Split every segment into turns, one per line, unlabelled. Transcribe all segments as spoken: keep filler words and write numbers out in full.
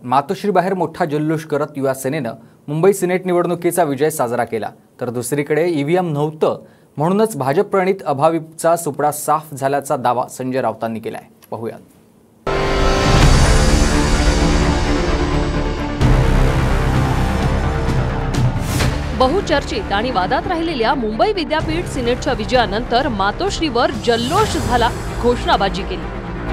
मातोश्रीबाहेर मोठा जल्लोष करत युवा सेनेनं मुंबई सिनेट निवडणुकीचा विजय साजरा केला, तर दुसरीकडे ईव्हीएम नव्हतं म्हणूनच भाजप प्रणित अभाविपचा सुपडा साफ झाल्याचा दावा संजय राऊतांनी केलाय. पाहूया.
बहुचर्चित आणि वादात राहिलेल्या मुंबई विद्यापीठ सिनेटच्या विजयानंतर मातोश्रीवर जल्लोष झाला, घोषणाबाजी केली.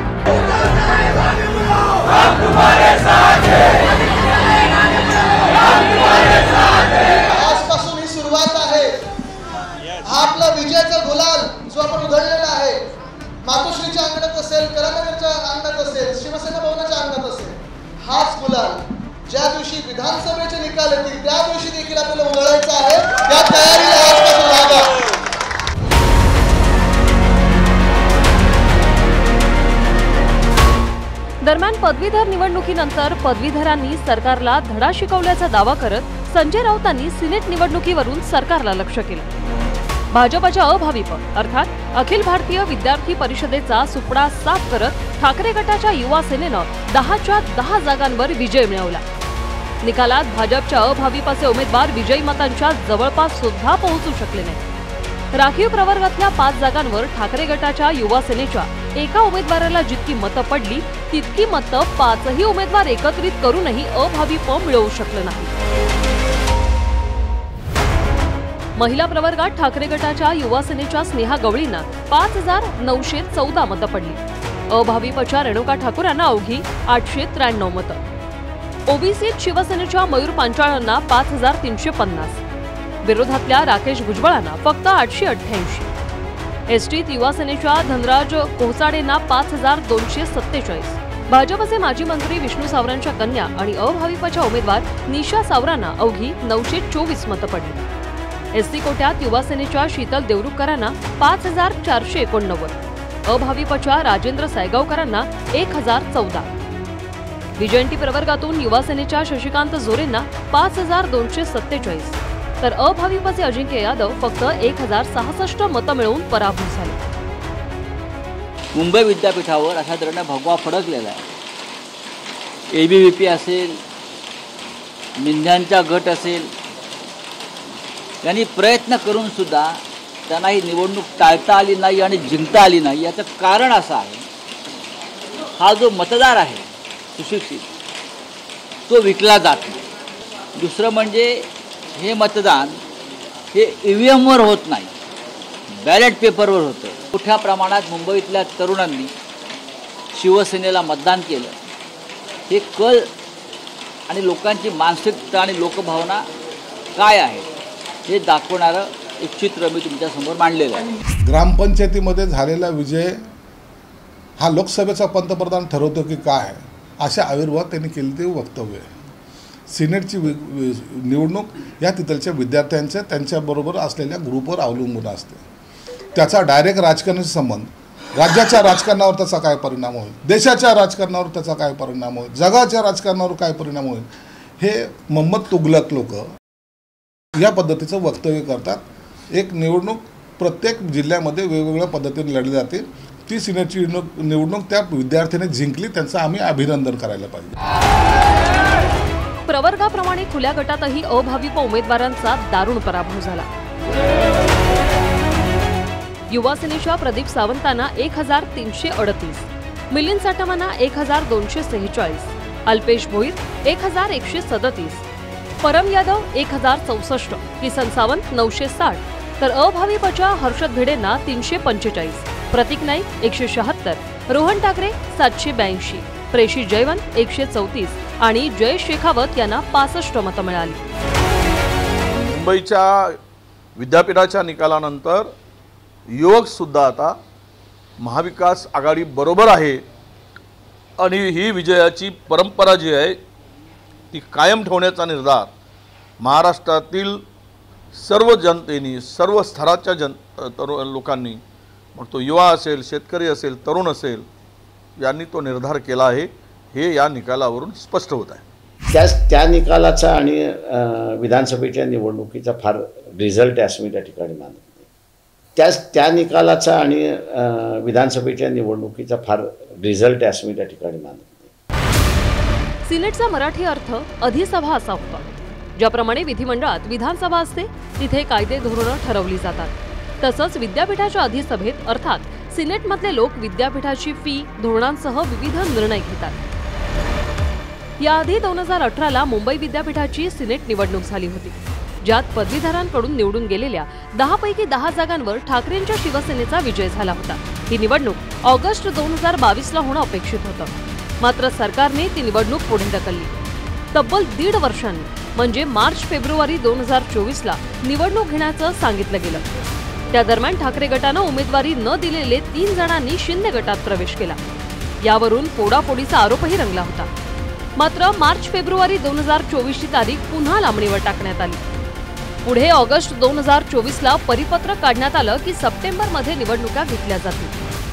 आजपासून ही सुरुवात आहे. हा आपला विजयाचा गुलाल जो आपण उधळलेला आहे, मातोश्रीच्या अंगणात असेल, कलानगरच्या अंगणात असेल, शिवसेना भवनाच्या अंगणात असेल, हाच गुलाल ज्या दिवशी विधानसभेचे निकाल येतील त्या दिवशी देखील आपल्याला उधळायचा आहे. त्या तयारीला आजपासून लागा.
दरम्यान पदवीधर निवडणुकीनंतर पदवीधरांनी सरकारला धडा शिकवल्याचा दावा करत संजय राऊतांनी सिनेट निवडणुकीवरून सरकारला लक्ष्य केलं. भाजपच्या अभाविप अर्थात अखिल भारतीय विद्यार्थी परिषदेचा सुपडा साफ करत ठाकरे गटाच्या युवा सेनेनं दहाच्या दहा जागांवर विजय मिळवला. निकालात भाजपच्या अभाविपचे उमेदवार विजयी मतांच्या जवळपास सुद्धा पोहोचू शकले नाही. राखीव प्रवर्गातल्या पाच जागांवर ठाकरे गटाच्या युवा सेनेच्या एका उमेदवाराला जितकी मतं पडली तितकी मतं पाचही उमेदवार एकत्रित करूनही अभाविप मिळवू शकले नाही. महिला प्रवर्गात ठाकरे गटाच्या युवा सेनेच्या स्नेहा गवळींना पाच हजार नऊशे चौदा मतं पडली. अभाविपच्या रेणुका ठाकूर यांना अवघी आठशे त्र्याण्णव मतं. ओबीसीत शिवसेनेच्या मयूर पांचाळांना पाच हजार तीनशे पन्नास. विरोधातल्या राकेश भुजबळांना फक्त आठशे अठ्ठ्याऐंशी. एसटीत युवा सेनेच्या धनराज कोहसाडेंना पाच हजार दोनशे सत्तेचाळीस. भाजपचे माजी मंत्री विष्णू सावरांच्या कन्या आणि अभाविपच्या उमेदवार निशा सावरांना अवघी नऊशे चोवीस मतं पडली. एसटी कोट्यात युवा सेनेच्या शीतल देवरुखकरांना पाच हजार चारशे एकोणनव्वद. अभाविपच्या राजेंद्र सायगावकरांना एक हजार चौदा. विजयंती प्रवर्गातून युवा सेनेच्या शशिकांत जोरेंना पाच हजार दोनशे सत्तेचाळीस, तर अभाविपचे अजिंक्य यादव फक्त एक हजार सहासष्ट मतं मिळवून पराभूत झाले.
मुंबई विद्यापीठावर अशा तऱ्हेने भगवा फडकलेला आहे. एबीव्हीपी असेल, मिंध्यांचा गट असेल, यांनी प्रयत्न करून सुद्धा त्यांना ही निवडणूक टाळता आली नाही आणि जिंकता आली नाही. याचं कारण असं आहे, हा जो मतदार आहे सुशिक्षित तो विकला जात नाही. दुसरं म्हणजे हे मतदान हे ईव्हीएमवर होत नाही, बॅलेट पेपरवर होतं. मोठ्या प्रमाणात मुंबईतल्या तरुणांनी शिवसेनेला मतदान केलं. हे कल आणि लोकांची मानसिकता आणि लोकभावना काय आहे हे दाखवणारं एक चित्र मी तुमच्यासमोर मांडलेलं आहे.
ग्रामपंचायतीमध्ये झालेला विजय हा लोकसभेचा पंतप्रधान ठरवतो की काय, अशा आविर्भावात त्यांनी केले ते वक्तव्य आहे. सिनेटची निवडणूक या तिथलच्या विद्यार्थ्यांच्या त्यांच्याबरोबर असलेल्या ग्रुपवर अवलंबून असते. त्याचा डायरेक्ट राजकारणाशी संबंध, राज्याच्या राजकारणावर त्याचा काय परिणाम होईल, देशाच्या राजकारणावर त्याचा काय परिणाम होईल, जगाच्या राजकारणावर काय परिणाम होईल, हे मोहम्मद तुगलक लोक या पद्धतीचं वक्तव्य करतात. एक निवडणूक प्रत्येक जिल्ह्यामध्ये वेगवेगळ्या पद्धतीने लढली जाते. ती सिनेटची निवडणूक त्या विद्यार्थ्याने जिंकली, त्यांचं आम्ही अभिनंदन करायला पाहिजे.
प्रवर्गाप्रमाणे खुल्या गटातही अभाविप उमेदवारांचा दारुण पराभव झाला. युवा सेनेच्या प्रदीप सावंतांना एक हजार तीनशे अडतीस, मिलिंद साटमांना एक हजार दोनशे सेहेचाळीस, अल्पेश भोईर एक हजार एकशे सदतीस, परम यादव एक हजार चौसष्ट, किसन सावंत नऊशे साठ, तर अभाविपच्या हर्षद भिडेंना तीनशे पंचेचाळीस, प्रतीक नाईक एकशे शहात्तर, रोहन ठाकरे सातशे ब्याऐंशी, प्रेषी जयवंत एकशे चौतीस आणि जय शेखावत यांना पासष्ट मतं मिळाली.
मुंबईच्या विद्यापीठाच्या निकालानंतर युवक सुद्धा आता महाविकास आघाडी बरोबर आहे आणि ही विजयाची परंपरा जी आहे ती कायम ठेवण्याचा निर्धार महाराष्ट्रातील सर्व जनतेने, सर्व स्तराच्या जन तरुण लोकांनी, मग तो युवा असेल, शेतकरी असेल, तरुण असेल, यांनी तो निर्धार केला आहे. हे या निकालावरून स्पष्ट होत आहे.
त्याच त्या निकालाचा आणि विधानसभेच्या निवडणुकीचा फार रिझल्ट आहे असं मी त्या ठिकाणी मानत नाही. त्याच त्या निकालाचा आणि विधानसभेच्या निवडणुकीचा फार रिझल्ट आहे असं मी त्या ठिकाणी मानत नाही.
सिनेटचा मराठी अर्थ अधिसभा असा होता. ज्याप्रमाणे विधिमंडळात विधानसभा असते तिथे कायदे धोरणं ठरवली जातात, तसंच विद्यापीठाच्या अधिसभेत अर्थात सिनेटमधले लोक विद्यापीठाची फी धोरणांसह विविध निर्णय घेतात. याआधी दोन हजार अठराला मुंबई विद्यापीठाची सिनेट निवडणूक झाली होती, ज्यात पदवीधरांकडून निवडून गेलेल्या दहा पैकी दहा जागांवर ठाकरेंच्या शिवसेनेचा विजय झाला होता. ही निवडणूक ऑगस्ट दोन हजार बावीसला होणं अपेक्षित होतं, मात्र सरकारने ती निवडणूक पुढे ढकलली. तब्बल दीड वर्षांनी म्हणजे मार्च फेब्रुवारी दोन हजार चोवीसला निवडणूक घेण्याचं सांगितलं गेलं. त्या दरम्यान ठाकरे गटानं उमेदवारी न दिलेले तीन जणांनी शिंदे गटात प्रवेश केला. यावरून फोडाफोडीचा आरोपही रंगला होता. मात्र मार्च फेब्रुवारी दोन हजार चोवीसची तारीख पुन्हा लांबणीवर टाकण्यात आली. पुढे ऑगस्ट दोन हजार चोवीसला परिपत्रक काढण्यात आलं की सप्टेंबरमध्ये निवडणुका घेतल्या जातील.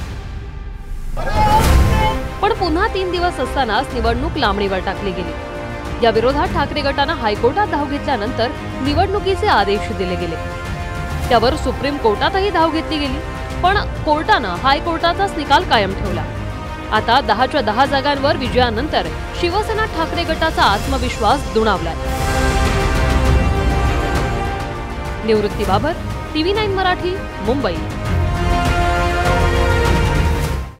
पण पुन्हा तीन दिवस असतानाच निवडणूक लांबणीवर टाकली गेली. या विरोधात ठाकरे गटानं हायकोर्टात धाव घेतल्यानंतर निवडणुकीचे आदेश दिले गेले. त्यावर सुप्रीम कोर्टातही धाव घेतली गेली, पण कोर्टानं हायकोर्टाचाच निकाल कायम ठेवला. आता दहाच्या दहा जागांवर विजयानंतर शिवसेना ठाकरे गटाचा आत्मविश्वास दुणावलाय. Nivrutti Babar, TV nine Marathi, Mumbai.